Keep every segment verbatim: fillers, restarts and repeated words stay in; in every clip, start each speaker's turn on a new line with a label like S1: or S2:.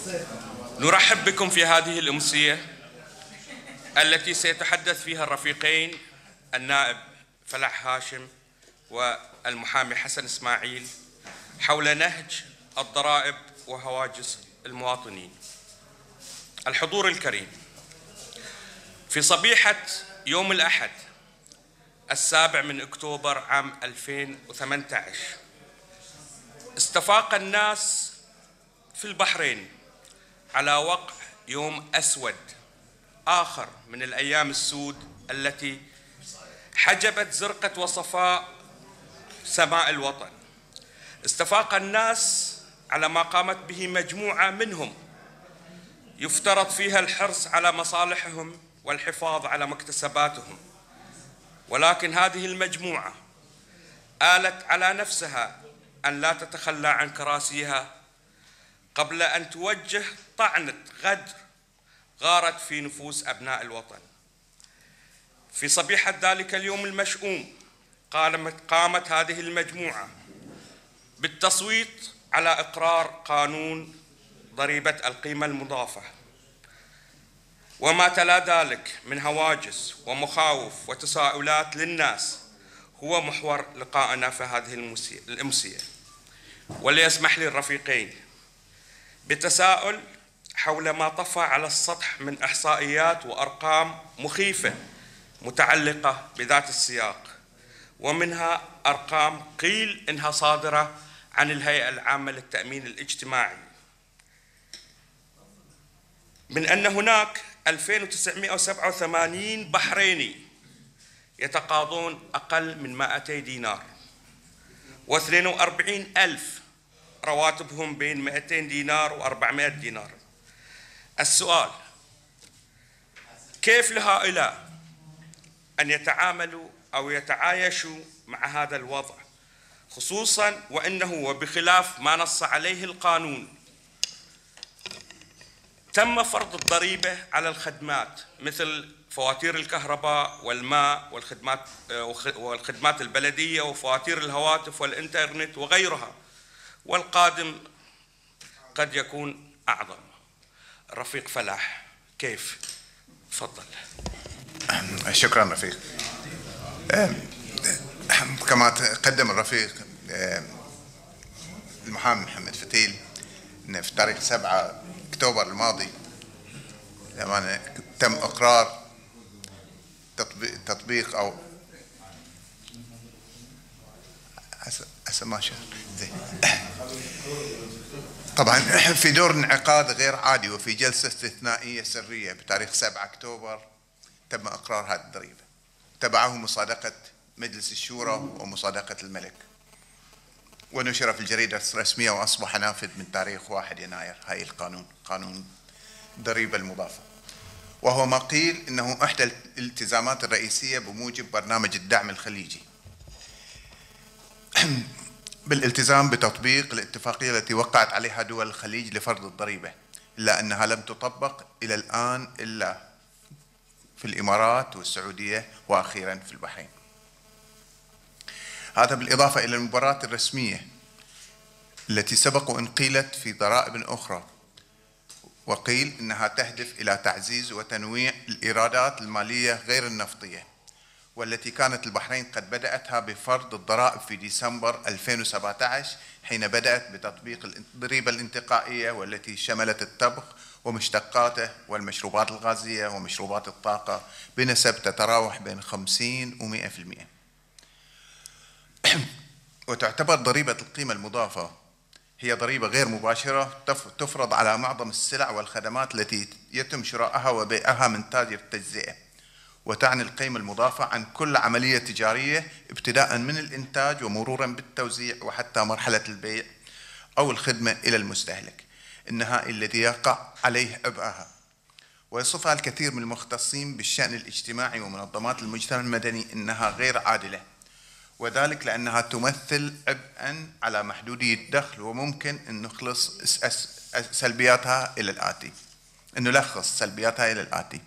S1: نرحب بكم في هذه الأمسية التي سيتحدث فيها الرفيقين النائب فلاح هاشم والمحامي حسن إسماعيل حول نهج الضرائب وهواجس المواطنين. الحضور الكريم، في صبيحة يوم الأحد السابع من أكتوبر عام ألفين وثمانية عشر استفاق الناس في البحرين على وقع يوم أسود آخر من الأيام السود التي حجبت زرقة وصفاء سماء الوطن. استفاق الناس على ما قامت به مجموعة منهم يفترض فيها الحرص على مصالحهم والحفاظ على مكتسباتهم، ولكن هذه المجموعة آلت على نفسها أن لا تتخلى عن كراسيها قبل أن توجه طعنة غدر غارت في نفوس أبناء الوطن. في صبيحة ذلك اليوم المشؤوم قامت هذه المجموعة بالتصويت على إقرار قانون ضريبة القيمة المضافة، وما تلا ذلك من هواجس ومخاوف وتساؤلات للناس هو محور لقائنا في هذه الأمسية. وليسمح لي الرفيقين بتساؤل حول ما طفى على السطح من إحصائيات وأرقام مخيفة متعلقة بذات السياق، ومنها أرقام قيل إنها صادرة عن الهيئة العامة للتأمين الاجتماعي، من أن هناك ألفين وتسعمئة وسبعة وثمانين بحريني يتقاضون أقل من مئتي دينار، واثنين وأربعين ألف رواتبهم بين مئتين دينار وأربعمئة دينار. السؤال: كيف لهؤلاء أن يتعاملوا أو يتعايشوا مع هذا الوضع، خصوصاً وأنه وبخلاف ما نص عليه القانون تم فرض الضريبة على الخدمات مثل فواتير الكهرباء والماء والخدمات والخدمات البلدية وفواتير الهواتف والإنترنت وغيرها، والقادم قد يكون أعظم. الرفيق فلاح، كيف؟ تفضل.
S2: شكرا رفيق. كما قدم الرفيق المحامي محمد فتيل إن في تاريخ سبعة أكتوبر الماضي لما تم إقرار تطبيق, تطبيق أو أسمى زين طبعا في دور انعقاد غير عادي وفي جلسة استثنائية سرية بتاريخ سبعة أكتوبر تم إقرار هذه الضريبة، تبعه مصادقة مجلس الشورى ومصادقة الملك، ونشر في الجريدة الرسمية وأصبح نافذ من تاريخ واحد يناير. هاي القانون، قانون الضريبة المضافة، وهو ما قيل إنه إحدى الالتزامات الرئيسية بموجب برنامج الدعم الخليجي بالالتزام بتطبيق الاتفاقية التي وقعت عليها دول الخليج لفرض الضريبة، إلا أنها لم تطبق إلى الآن إلا في الإمارات والسعودية وأخيرا في البحرين. هذا بالإضافة إلى المباريات الرسمية التي سبق وإن قيلت في ضرائب أخرى، وقيل إنها تهدف إلى تعزيز وتنويع الإيرادات المالية غير النفطية، والتي كانت البحرين قد بدأتها بفرض الضرائب في ديسمبر ألفين وسبعة عشر حين بدأت بتطبيق الضريبة الانتقائية، والتي شملت الطبخ ومشتقاته والمشروبات الغازية ومشروبات الطاقة بنسب تتراوح بين خمسين ومئة في المئة. وتعتبر ضريبة القيمة المضافة هي ضريبة غير مباشرة تفرض على معظم السلع والخدمات التي يتم شرائها وبيعها من تاجر التجزئة، وتعني القيمة المضافة عن كل عملية تجارية ابتداء من الإنتاج ومرورا بالتوزيع وحتى مرحلة البيع أو الخدمة إلى المستهلك النهائي الذي يقع عليه عبئها. ويصفها الكثير من المختصين بالشأن الاجتماعي ومنظمات المجتمع المدني إنها غير عادلة، وذلك لأنها تمثل عبئا على محدودي الدخل، وممكن أن نخلص سلبياتها إلى الآتي أن نلخص سلبياتها إلى الآتي: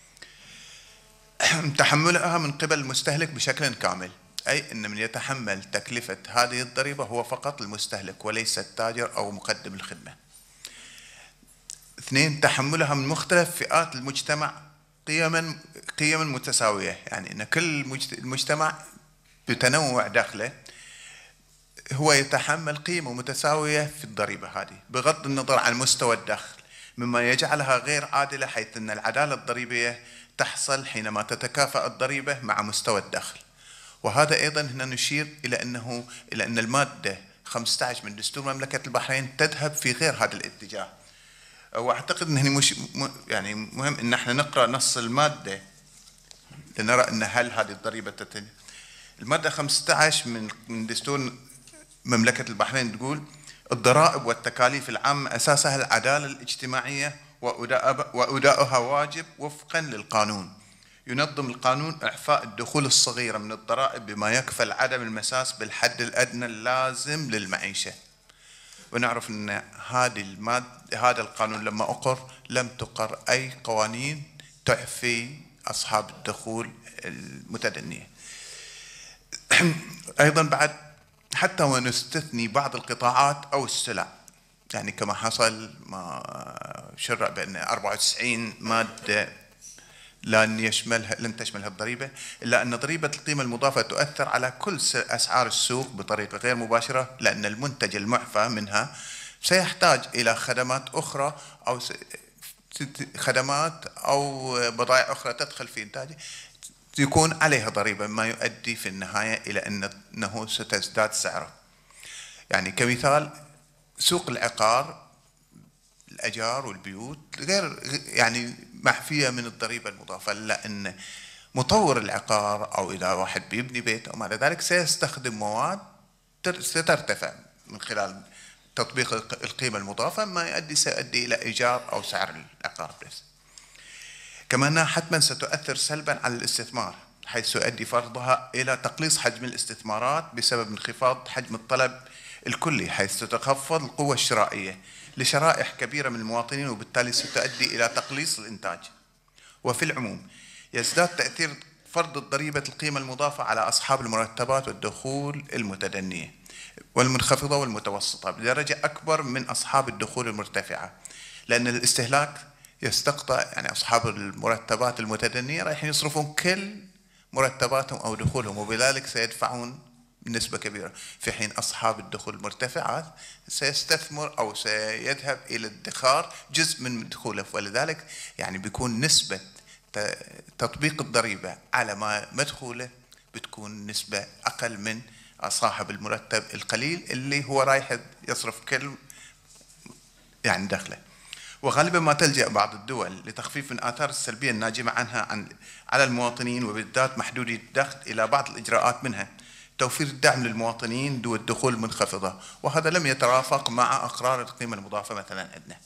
S2: تحملها من قبل المستهلك بشكل كامل، أي أن من يتحمل تكلفة هذه الضريبة هو فقط المستهلك وليس التاجر أو مقدم الخدمة. اثنين، تحملها من مختلف فئات المجتمع قيما قيما متساوية، يعني أن كل المجتمع بتنوع داخله هو يتحمل قيمة متساوية في الضريبة هذه بغض النظر عن مستوى الدخل، مما يجعلها غير عادلة، حيث أن العدالة الضريبية تحصل حينما تتكافأ الضريبة مع مستوى الدخل. وهذا أيضا هنا نشير إلى أنه إلى أن المادة خمسة عشر من دستور مملكة البحرين تذهب في غير هذا الاتجاه. وأعتقد أنه مش يعني مهم أن احنا نقرأ نص المادة لنرى أن هل هذه الضريبة تتم. المادة خمسة عشر من من دستور مملكة البحرين تقول: الضرائب والتكاليف العامة أساسها العدالة الاجتماعية وأداؤها واجب وفقا للقانون. ينظم القانون إعفاء الدخول الصغيرة من الضرائب بما يكفل عدم المساس بالحد الأدنى اللازم للمعيشة. ونعرف أن هذه المادة هذا القانون لما أقر لم تقر أي قوانين تعفي أصحاب الدخول المتدنية. أيضا بعد حتى ونستثني بعض القطاعات أو السلع، يعني كما حصل ما شرع بأن أربعة وتسعين مادة لن يشملها لن تشملها الضريبة، إلا أن ضريبة القيمة المضافة تؤثر على كل أسعار السوق بطريقة غير مباشرة، لأن المنتج المعفى منها سيحتاج إلى خدمات أخرى أو خدمات أو بضائع أخرى تدخل في إنتاجه يكون عليها ضريبة، ما يؤدي في النهاية إلى أنه ستزداد سعره. يعني كمثال سوق العقار، الأجار والبيوت غير يعني محفية من الضريبة المضافة، لأن مطور العقار أو إذا واحد بيبني بيت أو ما إلى ذلك سيستخدم مواد سترتفع من خلال تطبيق القيمة المضافة، ما يؤدي سيؤدي إلى إيجار أو سعر العقار بس. كما أنها حتما ستؤثر سلبا على الاستثمار، حيث يؤدي فرضها إلى تقليص حجم الاستثمارات بسبب انخفاض حجم الطلب الكلي، حيث تتخفض القوة الشرائية لشرائح كبيرة من المواطنين، وبالتالي ستؤدي إلى تقليص الإنتاج. وفي العموم يزداد تأثير فرض الضريبة القيمة المضافة على أصحاب المرتبات والدخول المتدنية والمنخفضة والمتوسطة بدرجة أكبر من أصحاب الدخول المرتفعة، لأن الاستهلاك يستقطع، يعني أصحاب المرتبات المتدنية رايحين يصرفون كل مرتباتهم أو دخولهم، وبذلك سيدفعون بنسبة كبيرة، في حين أصحاب الدخول المرتفعات سيستثمر أو سيذهب إلى الادخار جزء من دخوله، ولذلك يعني بيكون نسبة تطبيق الضريبة على ما مدخوله بتكون نسبة أقل من صاحب المرتب القليل اللي هو رايح يصرف كل يعني دخله. وغالبا ما تلجأ بعض الدول لتخفيف من آثار السلبية الناجمة عنها عن على المواطنين وبالذات محدودي الدخل إلى بعض الإجراءات، منها توفير الدعم للمواطنين ذوي الدخول المنخفضة، وهذا لم يترافق مع أقرار القيمة المضافة مثلا عندنا.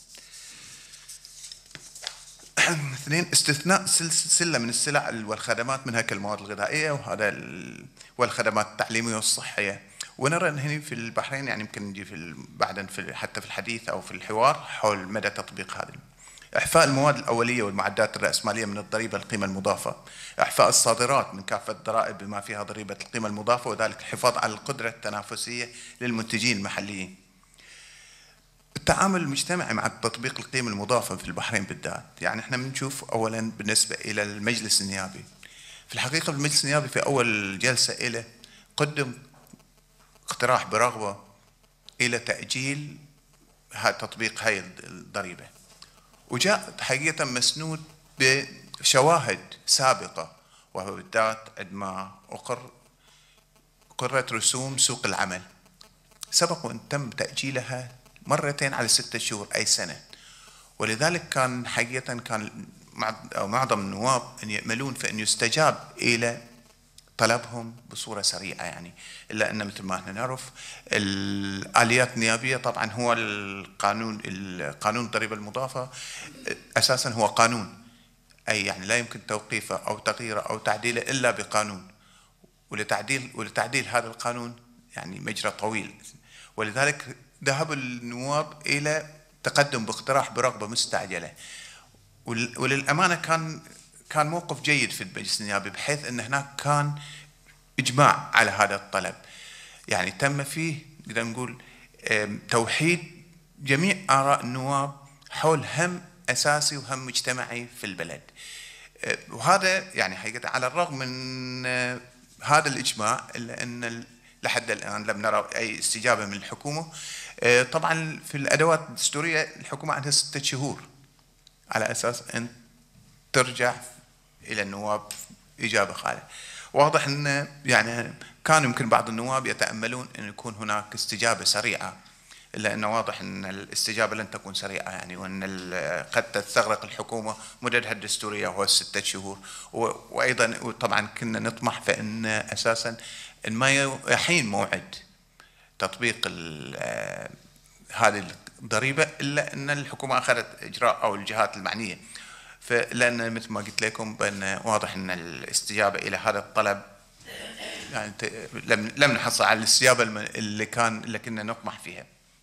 S2: اثنين، استثناء سلة من السلع والخدمات منها كالمواد الغذائية وهذا والخدمات التعليمية والصحية. ونرى أن هنا في البحرين يعني يمكن نجي في بعدا في حتى في الحديث أو في الحوار حول مدى تطبيق هذا. إعفاء المواد الأولية والمعدات الرأسمالية من الضريبة القيمة المضافة، إعفاء الصادرات من كافة الضرائب بما فيها ضريبة القيمة المضافة، وذلك الحفاظ على القدرة التنافسية للمنتجين المحليين. التعامل المجتمعي مع تطبيق القيمة المضافة في البحرين بالذات، يعني احنا بنشوف أولا بالنسبة إلى المجلس النيابي، في الحقيقة المجلس النيابي في أول جلسة إلى قدم اقتراح برغبة إلى تأجيل تطبيق هاي الضريبة، وجاء حقيقة مسنود بشواهد سابقة، وهو بالذات عندما أقر قررت رسوم سوق العمل سبق وأن تم تأجيلها مرتين على ستة شهور أي سنة، ولذلك كان حقيقة كان معظم النواب أن يأملون في أن يستجاب إلى طلبهم بصورة سريعة، يعني إلا أن مثل ما احنا نعرف الآليات النيابية طبعا هو القانون القانون الضريبة المضافة أساسا هو قانون، أي يعني لا يمكن توقيفه أو تغييره أو تعديله إلا بقانون، ولتعديل ولتعديل هذا القانون يعني مجرى طويل، ولذلك ذهب النواب إلى تقدم باقتراح برغبة مستعجلة، وللأمانة كان كان موقف جيد في المجلس النيابي، بحيث أن هناك كان إجماع على هذا الطلب، يعني تم فيه نقدر نقول توحيد جميع آراء النواب حول هم أساسي وهم مجتمعي في البلد. وهذا يعني حقيقة على الرغم من هذا الإجماع إلا أن لحد الآن لم نرى أي استجابة من الحكومة. طبعا في الأدوات الدستورية الحكومة عندها ستة شهور على أساس أن ترجع إلى النواب إجابة خالية. واضح أن يعني كان يمكن بعض النواب يتأملون أن يكون هناك استجابة سريعة، إلا أنه واضح أن الاستجابة لن تكون سريعة يعني، وأن قد تستغرق الحكومة مدتها الدستورية وهو ستة شهور. وأيضا طبعا كنا نطمح فإن أساسا إن ما يحين موعد تطبيق هذه الضريبة إلا أن الحكومة أخذت إجراء أو الجهات المعنية، فلأن مثل ما قلت لكم بأن واضح أن الاستجابة إلى هذا الطلب يعني لم لم نحصل على الاستجابة اللي كان اللي كنا نطمح فيها.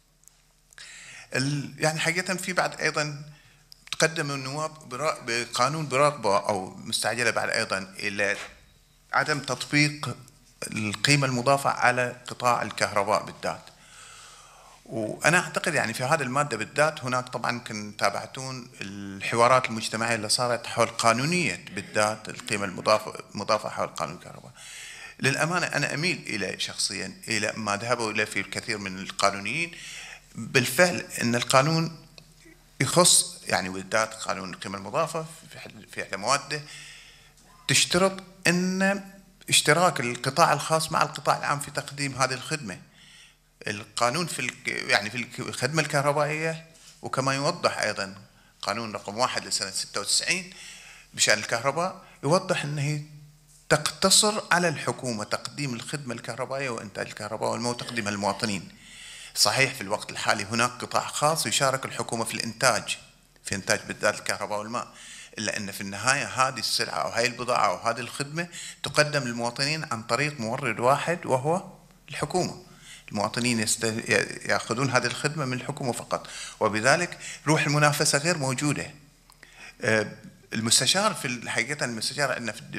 S2: يعني حقيقة في بعد أيضا تقدم النواب بقانون برغبة أو مستعجلة بعد أيضا إلى عدم تطبيق القيمة المضافة على قطاع الكهرباء بالذات. وأنا أعتقد يعني في هذا المادة بالذات هناك طبعا كنتم تابعتون الحوارات المجتمعية اللي صارت حول قانونية بالذات القيمة المضافة المضافة حول قانون الكهرباء. للأمانة أنا أميل إلى شخصيا إلى ما ذهبوا إليه في الكثير من القانونيين. بالفعل أن القانون يخص يعني بالذات قانون القيمة المضافة في إحدى مواده تشترط أن اشتراك القطاع الخاص مع القطاع العام في تقديم هذه الخدمة. القانون في يعني في الخدمة الكهربائية، وكما يوضح أيضا قانون رقم واحد لسنة ستة وتسعين بشأن الكهرباء، يوضح أنه تقتصر على الحكومة تقديم الخدمة الكهربائية وإنتاج الكهرباء والماء وتقديمها للمواطنين. صحيح في الوقت الحالي هناك قطاع خاص يشارك الحكومة في الإنتاج في إنتاج بالذات الكهرباء والماء، إلا أن في النهاية هذه السلعة أو هذه البضاعة أو هذه الخدمة تقدم للمواطنين عن طريق مورد واحد وهو الحكومة. المواطنين يست... يأخذون هذه الخدمة من الحكومة فقط، وبذلك روح المنافسة غير موجودة. المستشار في الحقيقة المستشار عندنا في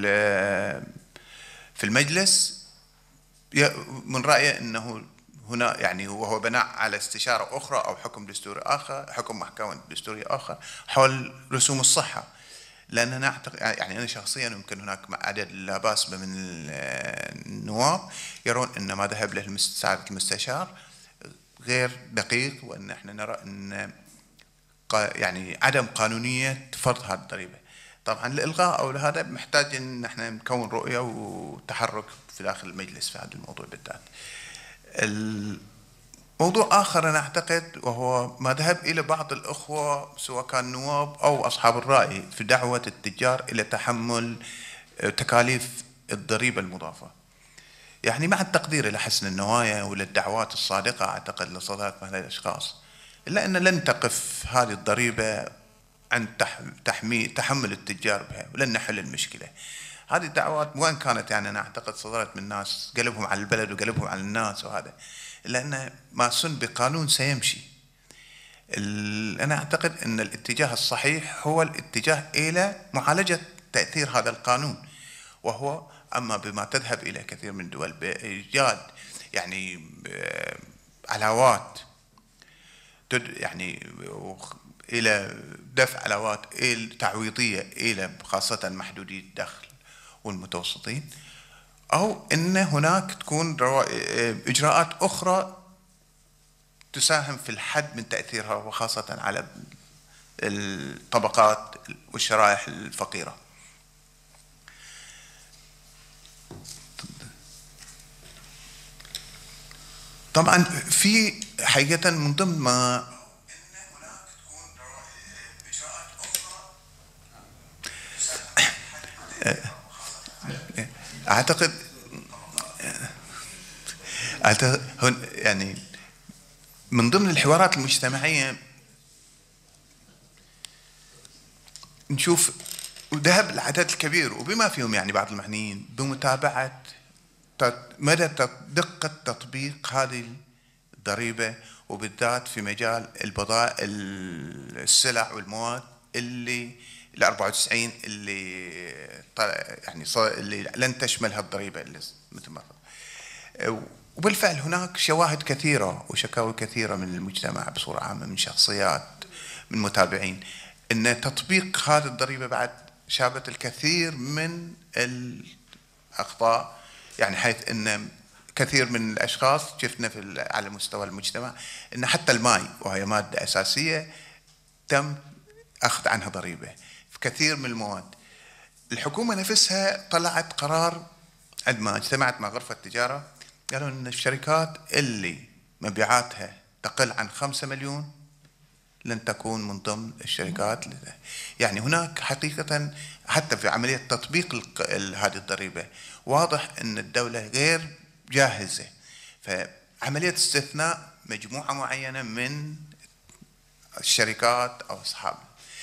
S2: في المجلس من رأيه أنه هنا يعني وهو بناء على استشارة أخرى أو حكم دستوري آخر، حكم محكمة دستوري آخر حول رسوم الصحة. لأن أنا أعتقد يعني أنا شخصيا يمكن هناك عدد لا بأس به من النواب يرون أن ما ذهب له سعادة المستشار غير دقيق، وأن احنا نرى أن يعني عدم قانونية فرض هذه الضريبة. طبعا الإلغاء أو هذا محتاج أن احنا نكون رؤية وتحرك في داخل المجلس في هذا الموضوع بالذات. موضوع آخر أنا أعتقد وهو ما ذهب إلى بعض الأخوة سواء كان نواب أو أصحاب الرأي في دعوة التجار إلى تحمل تكاليف الضريبة المضافة. يعني مع التقدير إلى حسن النوايا وللدعوات الصادقة أعتقد لصدات هؤلاء الأشخاص، إلا أن لن تقف هذه الضريبة عن تحمي تحمل التجار بها ولن نحل المشكلة. هذه الدعوات وإن كانت يعني أنا أعتقد صدرت من ناس قلبهم على البلد وقلبهم على الناس وهذا، لأن ما سن بقانون سيمشي. أنا أعتقد أن الاتجاه الصحيح هو الاتجاه إلى معالجة تأثير هذا القانون، وهو أما بما تذهب إلى كثير من الدول بإيجاد يعني علاوات يعني إلى دفع علاوات تعويضية إلى خاصة محدودي الدخل والمتوسطين، أو أن هناك تكون إجراءات أخرى تساهم في الحد من تأثيرها وخاصة على الطبقات والشرائح الفقيرة. طبعا في حقيقة من ضمن ما أعتقد أعتقد يعني من ضمن الحوارات المجتمعية نشوف ذهب العدد الكبير وبما فيهم يعني بعض المعنيين بمتابعة مدى دقة تطبيق هذه الضريبة، وبالذات في مجال البضائع السلع والمواد اللي ال أربعة وتسعين اللي يعني اللي لن تشملها الضريبة اللي مثل ما وبالفعل هناك شواهد كثيرة وشكاوى كثيرة من المجتمع بصورة عامة من شخصيات من متابعين أن تطبيق هذه الضريبة بعد شابت الكثير من الأخطاء، يعني حيث أن كثير من الأشخاص شفنا في على مستوى المجتمع أن حتى الماء وهي مادة أساسية تم أخذ عنها ضريبة في كثير من المواد. الحكومة نفسها طلعت قرار عندما اجتمعت مع غرفة التجارة، قالوا أن الشركات اللي مبيعاتها تقل عن خمسة مليون لن تكون من ضمن الشركات. يعني هناك حقيقة حتى في عملية تطبيق هذه الضريبة واضح أن الدولة غير جاهزة، فعملية استثناء مجموعة معينة من الشركات أو أصحاب.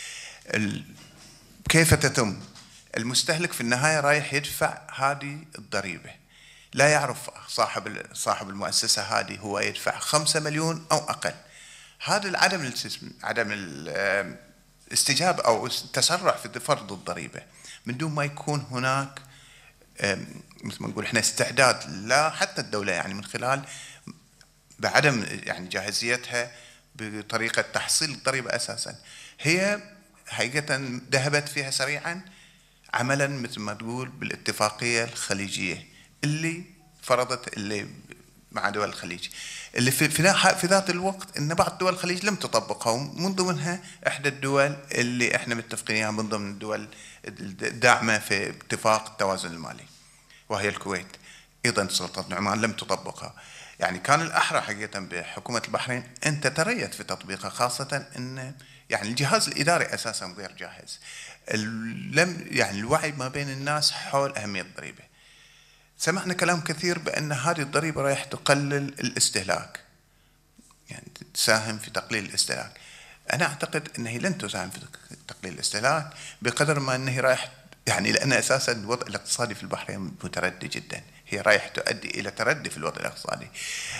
S2: كيف تتم؟ المستهلك في النهاية رايح يدفع هذه الضريبة، لا يعرف صاحب صاحب المؤسسة هذه هو يدفع خمسة مليون أو أقل. هذا العدم عدم الاستجابة أو التسرع في فرض الضريبة من دون ما يكون هناك مثل ما نقول احنا استعداد، لا حتى الدولة يعني من خلال بعدم يعني جاهزيتها بطريقة تحصيل الضريبة أساسا، هي حقيقة ذهبت فيها سريعا عملا مثل ما تقول بالاتفاقية الخليجية اللي فرضت اللي مع دول الخليج، اللي في في ذات الوقت ان بعض دول الخليج لم تطبقها، ومن ضمنها احدى الدول اللي احنا متفقين من ضمن الدول الداعمه في اتفاق التوازن المالي وهي الكويت. ايضا سلطنه عمان لم تطبقها. يعني كان الاحرى حقيقه بحكومه البحرين ان تتريث في تطبيقها، خاصه ان يعني الجهاز الاداري اساسا غير جاهز. لم يعني الوعي ما بين الناس حول اهميه الضريبه. سمعنا كلام كثير بأن هذه الضريبة رايح تقلل الاستهلاك، يعني تساهم في تقليل الاستهلاك. أنا أعتقد أنها لن تساهم في تقليل الاستهلاك بقدر ما أنها رايح يعني لأن أساسا الوضع الاقتصادي في البحرين متردي جدا، هي رايح تؤدي إلى تردي في الوضع الاقتصادي.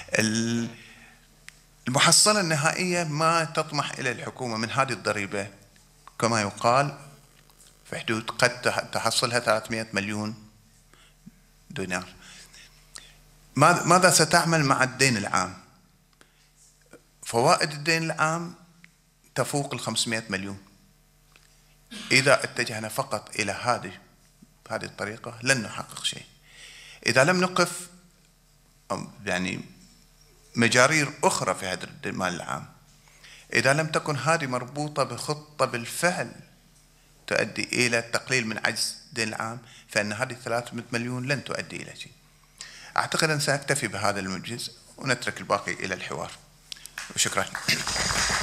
S2: المحصلة النهائية ما تطمح إلى الحكومة من هذه الضريبة كما يقال في حدود قد تحصلها ثلاثمئة مليون دينار. ماذا ستعمل مع الدين العام؟ فوائد الدين العام تفوق ال خمسمئة مليون. إذا اتجهنا فقط إلى هذه هذه الطريقة لن نحقق شيء. إذا لم نقف يعني مجارير أخرى في هذا المال العام، إذا لم تكن هذه مربوطة بخطة بالفعل تؤدي إلى التقليل من عجز الدين العام، فإن هذه ثلاثمئة مليون لن تؤدي إلى شيء. أعتقد أن سأكتفي بهذا المجلس ونترك الباقي إلى الحوار. وشكرا.